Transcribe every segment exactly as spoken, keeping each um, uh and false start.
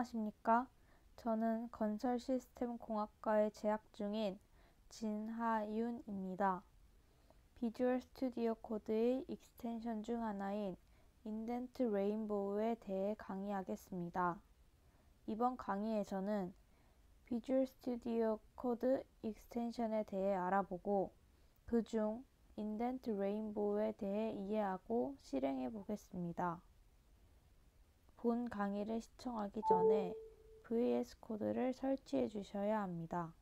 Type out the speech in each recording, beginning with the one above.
안녕하십니까? 저는 건설시스템공학과에 재학 중인 진하윤입니다. 비주얼 스튜디오 코드의 익스텐션 중 하나인 인덴트 레인보우에 대해 강의하겠습니다. 이번 강의에서는 비주얼 스튜디오 코드 익스텐션에 대해 알아보고 그 중 인덴트 레인보우에 대해 이해하고 실행해 보겠습니다. 본 강의를 시청하기 전에 브이에스 코드를 설치해 주셔야 합니다.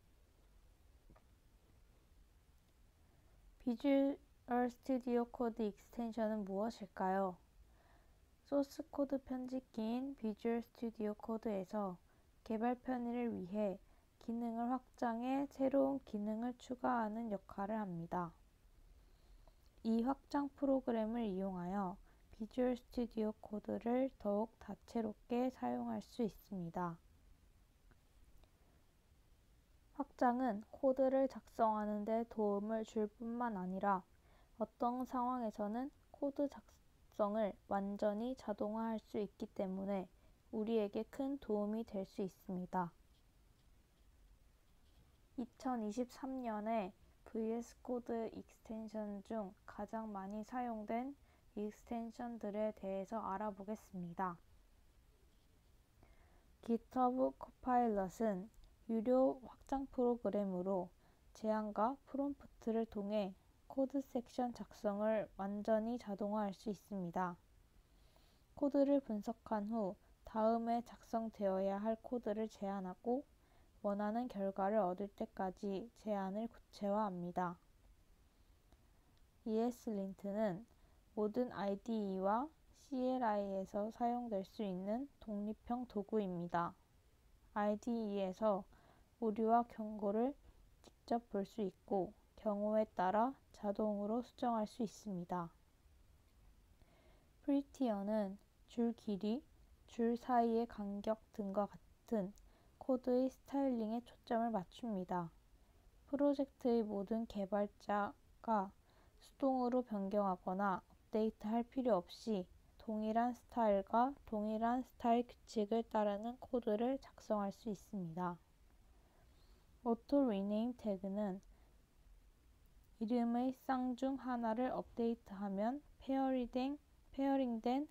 비주얼 스튜디오 코드 익스텐션은 무엇일까요? 소스 코드 편집기인 비주얼 스튜디오 코드에서 개발 편의를 위해 기능을 확장해 새로운 기능을 추가하는 역할을 합니다. 이 확장 프로그램을 이용하여 비주얼 스튜디오 코드를 더욱 다채롭게 사용할 수 있습니다. 확장은 코드를 작성하는 데 도움을 줄 뿐만 아니라 어떤 상황에서는 코드 작성을 완전히 자동화할 수 있기 때문에 우리에게 큰 도움이 될 수 있습니다. 이천이십삼 년에 브이에스 코드 익스텐션 중 가장 많이 사용된 익스텐션들에 대해서 알아보겠습니다. GitHub Copilot은 유료 확장 프로그램으로 제안과 프롬프트를 통해 코드 섹션 작성을 완전히 자동화할 수 있습니다. 코드를 분석한 후 다음에 작성되어야 할 코드를 제안하고 원하는 결과를 얻을 때까지 제안을 구체화합니다. 이에스린트는 모든 아이디이와 씨엘아이에서 사용될 수 있는 독립형 도구입니다. 아이디이에서 오류와 경고를 직접 볼 수 있고 경우에 따라 자동으로 수정할 수 있습니다. 프리티어는 줄 길이, 줄 사이의 간격 등과 같은 코드의 스타일링에 초점을 맞춥니다. 프로젝트의 모든 개발자가 수동으로 변경하거나 업데이트할 필요 없이 동일한 스타일과 동일한 스타일 규칙을 따르는 코드를 작성할 수 있습니다. 오토 리네임 태그는 이름의 쌍 중 하나를 업데이트하면 페어링된, 페어링된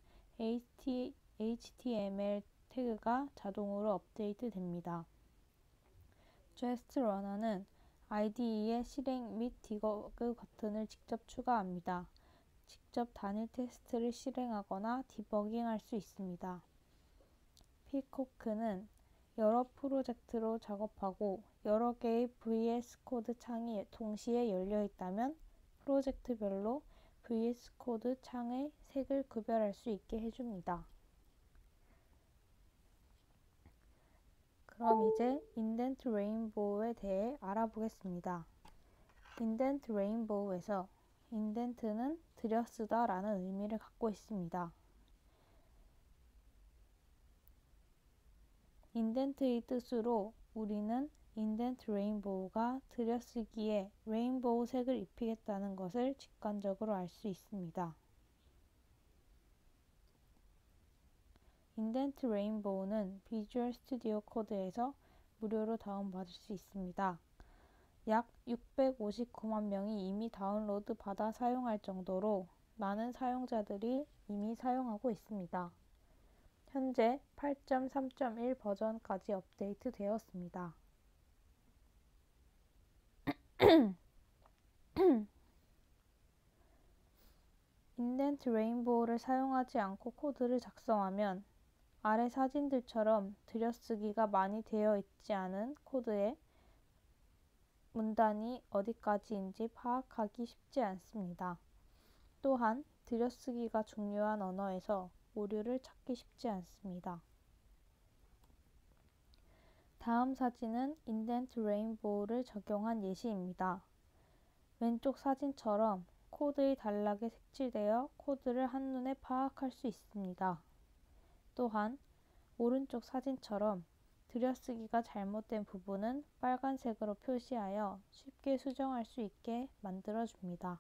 에이치티엠엘 태그가 자동으로 업데이트 됩니다. 제스트 러너는 아이디이에 실행 및 디버그 버튼을 직접 추가합니다. 직접 단일 테스트를 실행하거나 디버깅할 수 있습니다. 피코크는 여러 프로젝트로 작업하고 여러 개의 브이에스 코드 창이 동시에 열려 있다면 프로젝트별로 브이에스 코드 창의 색을 구별할 수 있게 해줍니다. 그럼 이제 인덴트 레인보우에 대해 알아보겠습니다. 인덴트 레인보우에서 인덴트는 들여쓰다 라는 의미를 갖고 있습니다. 인덴트의 뜻으로 우리는 인덴트 레인보우가 들여쓰기에 레인보우 색을 입히겠다는 것을 직관적으로 알 수 있습니다. 인덴트 레인보우는 비주얼 스튜디오 코드에서 무료로 다운받을 수 있습니다. 약 육백오십구만 명이 이미 다운로드 받아 사용할 정도로 많은 사용자들이 이미 사용하고 있습니다. 현재 팔 점 삼 점 일 버전까지 업데이트 되었습니다. 인덴트 레인보우를 사용하지 않고 코드를 작성하면 아래 사진들처럼 들여쓰기가 많이 되어 있지 않은 코드에 문단이 어디까지인지 파악하기 쉽지 않습니다. 또한 들여쓰기가 중요한 언어에서 오류를 찾기 쉽지 않습니다. 다음 사진은 인덴트 레인보우를 적용한 예시입니다. 왼쪽 사진처럼 코드의 단락에 색칠되어 코드를 한눈에 파악할 수 있습니다. 또한 오른쪽 사진처럼 들여쓰기가 잘못된 부분은 빨간색으로 표시하여 쉽게 수정할 수 있게 만들어줍니다.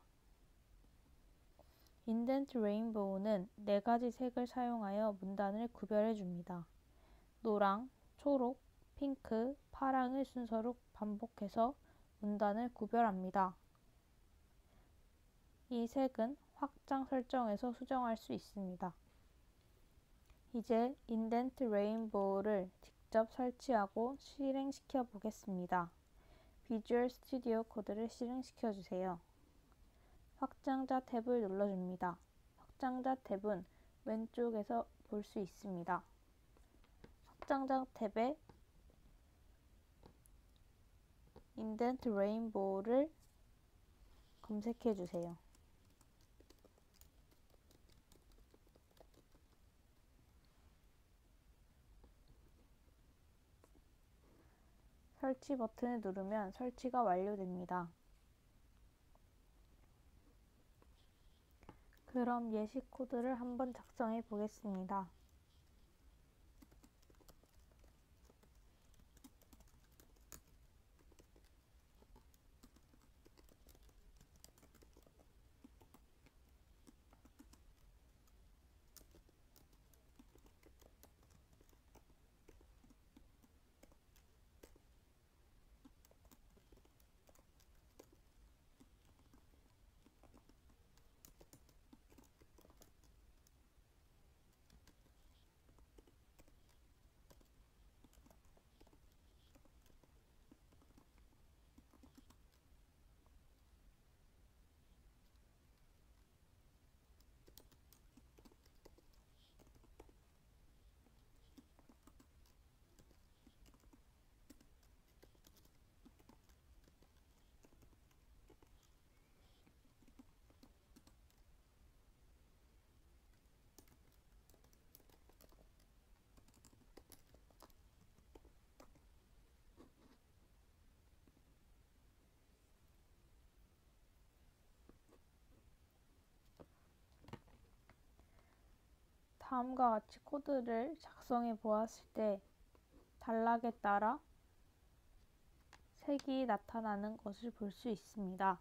인덴트 레인보우는 네 가지 색을 사용하여 문단을 구별해줍니다. 노랑, 초록, 핑크, 파랑을 순서로 반복해서 문단을 구별합니다. 이 색은 확장 설정에서 수정할 수 있습니다. 이제 인덴트 레인보우를 직접 설치하고 실행시켜 보겠습니다. 비주얼 스튜디오 코드를 실행시켜 주세요. 확장자 탭을 눌러줍니다. 확장자 탭은 왼쪽에서 볼 수 있습니다. 확장자 탭에 인덴트 레인보우를 검색해 주세요. 설치 버튼을 누르면 설치가 완료됩니다. 그럼 예시 코드를 한번 작성해 보겠습니다. 다음과 같이 코드를 작성해 보았을 때 단락에 따라 색이 나타나는 것을 볼 수 있습니다.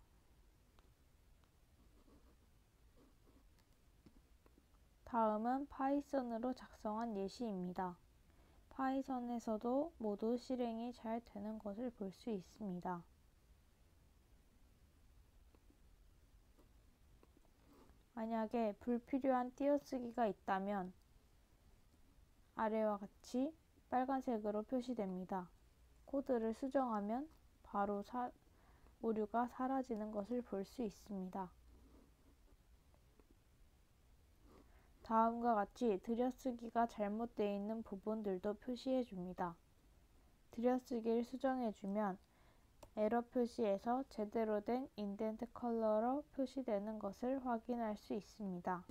다음은 파이썬으로 작성한 예시입니다. 파이썬에서도 모두 실행이 잘 되는 것을 볼 수 있습니다. 만약에 불필요한 띄어쓰기가 있다면 아래와 같이 빨간색으로 표시됩니다. 코드를 수정하면 바로 사, 오류가 사라지는 것을 볼 수 있습니다. 다음과 같이 들여쓰기가 잘못되어 있는 부분들도 표시해 줍니다. 들여쓰기를 수정해 주면 에러 표시에서 제대로 된 인덴트 컬러로 표시되는 것을 확인할 수 있습니다.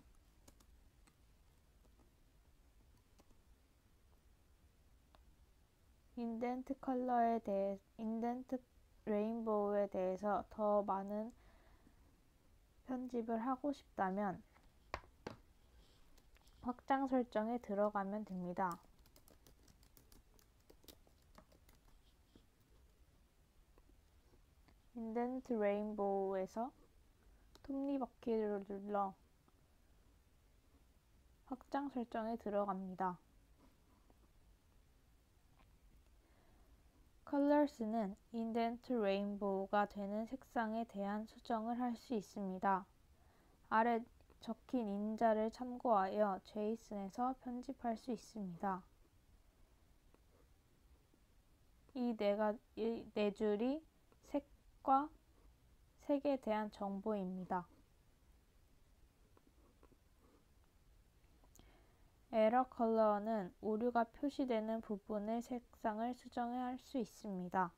인덴트 컬러에 대해, 인덴트 레인보우에 대해서 더 많은 편집을 하고 싶다면 확장 설정에 들어가면 됩니다. 인덴트 레인보우에서 톱니바퀴를 눌러 확장 설정에 들어갑니다. 컬러스는 인덴트 레인보우가 되는 색상에 대한 수정을 할 수 있습니다. 아래 적힌 인자를 참고하여 제이슨에서 편집할 수 있습니다. 이 네, 이 네 줄이 색과 색에 대한 정보입니다. 에러 컬러는 오류가 표시되는 부분의 색상을 수정할 수 있습니다.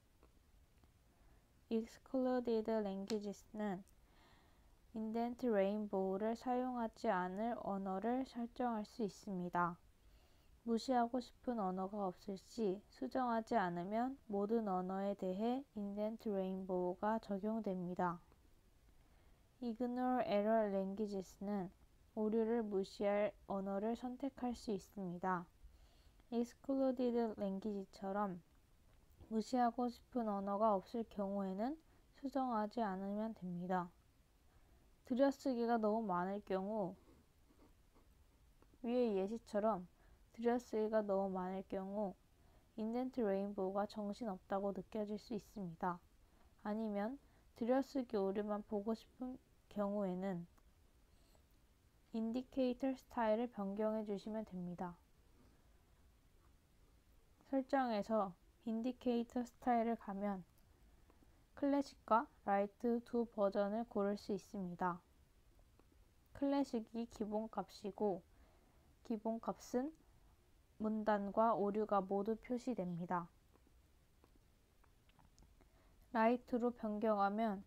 Excluded Languages는 인덴트 레인보우를 사용하지 않을 언어를 설정할 수 있습니다. 무시하고 싶은 언어가 없을 시 수정하지 않으면 모든 언어에 대해 인덴트 레인보우가 적용됩니다. Ignore Error Languages는 오류를 무시할 언어를 선택할 수 있습니다. Excluded Language처럼 무시하고 싶은 언어가 없을 경우에는 수정하지 않으면 됩니다. 들여쓰기가 너무 많을 경우 위의 예시처럼 들여쓰기가 너무 많을 경우 인덴트 레인보우가 정신없다고 느껴질 수 있습니다. 아니면 들여쓰기 오류만 보고 싶은 경우에는 인디케이터 스타일을 변경해 주시면 됩니다. 설정에서 인디케이터 스타일을 가면 클래식과 라이트 두 버전을 고를 수 있습니다. 클래식이 기본값이고 기본값은 문단과 오류가 모두 표시됩니다. 라이트로 변경하면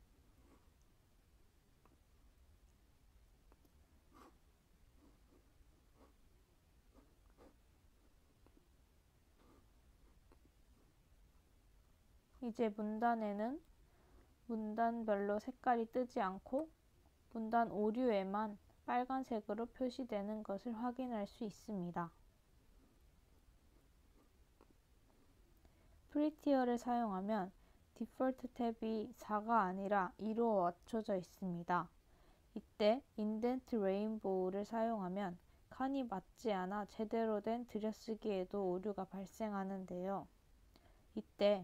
이제 문단에는 문단별로 색깔이 뜨지 않고 문단 오류에만 빨간색으로 표시되는 것을 확인할 수 있습니다. 프리티어를 사용하면 디폴트 탭이 사가 아니라 이로 맞춰져 있습니다. 이때 인덴트 레인보우를 사용하면 칸이 맞지 않아 제대로 된 들여쓰기에도 오류가 발생하는데요. 이때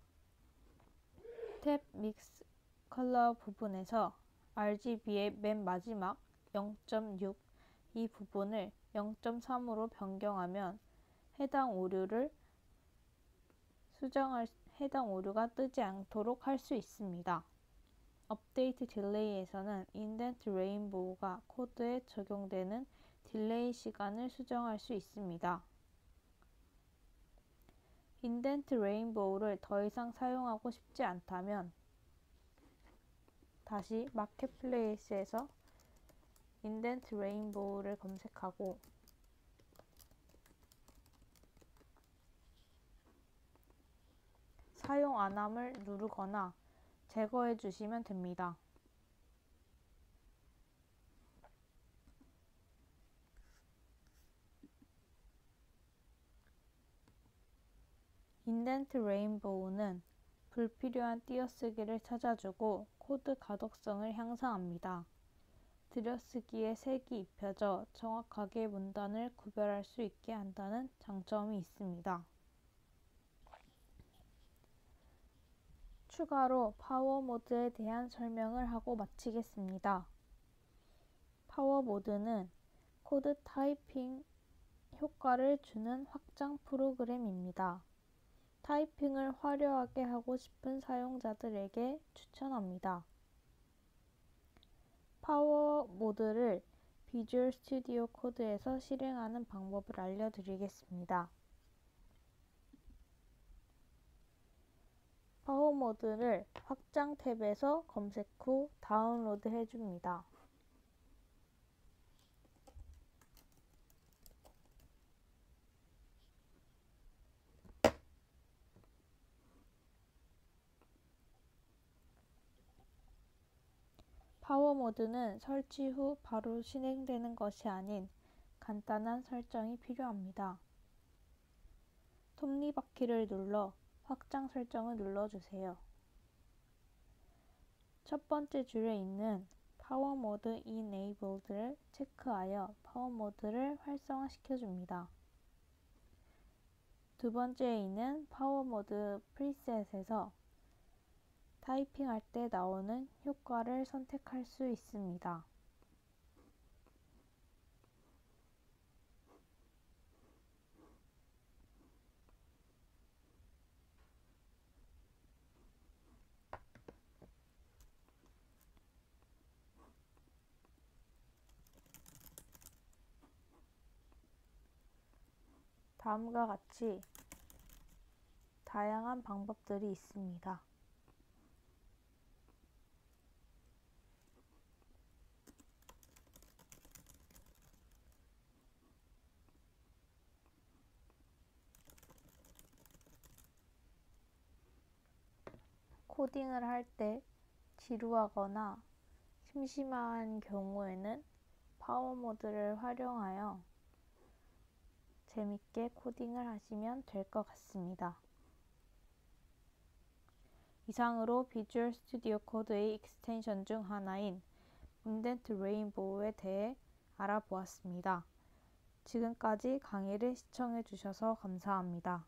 탭 믹스 컬러 부분에서 알지비의 맨 마지막 영 점 육 이 부분을 영 점 삼으로 변경하면 해당 오류를 수정할 해당 오류가 뜨지 않도록 할 수 있습니다. 업데이트 딜레이에서는 인덴트 레인보우가 코드에 적용되는 딜레이 시간을 수정할 수 있습니다. 인덴트 레인보우를 더 이상 사용하고 싶지 않다면 다시 마켓플레이스에서 인덴트 레인보우를 검색하고 사용 안함을 누르거나 제거해 주시면 됩니다. 인덴트 레인보우는 불필요한 띄어쓰기를 찾아주고 코드 가독성을 향상합니다. 들여쓰기에 색이 입혀져 정확하게 문단을 구별할 수 있게 한다는 장점이 있습니다. 추가로 파워 모드에 대한 설명을 하고 마치겠습니다. 파워 모드는 코드 타이핑 효과를 주는 확장 프로그램입니다. 타이핑을 화려하게 하고 싶은 사용자들에게 추천합니다. 파워 모드를 비주얼 스튜디오 코드에서 실행하는 방법을 알려드리겠습니다. 파워 모드를 확장 탭에서 검색 후 다운로드 해줍니다. 파워 모드는 설치 후 바로 실행되는 것이 아닌 간단한 설정이 필요합니다. 톱니바퀴를 눌러 확장 설정을 눌러주세요. 첫 번째 줄에 있는 파워 모드 enabled를 체크하여 파워 모드를 활성화시켜줍니다. 두 번째에 있는 파워 모드 프리셋에서 타이핑할 때 나오는 효과를 선택할 수 있습니다. 다음과 같이 다양한 방법들이 있습니다. 코딩을 할 때 지루하거나 심심한 경우에는 파워 모드를 활용하여 재밌게 코딩을 하시면 될 것 같습니다. 이상으로 비주얼 스튜디오 코드의 익스텐션 중 하나인 인덴트 레인보우에 대해 알아보았습니다. 지금까지 강의를 시청해 주셔서 감사합니다.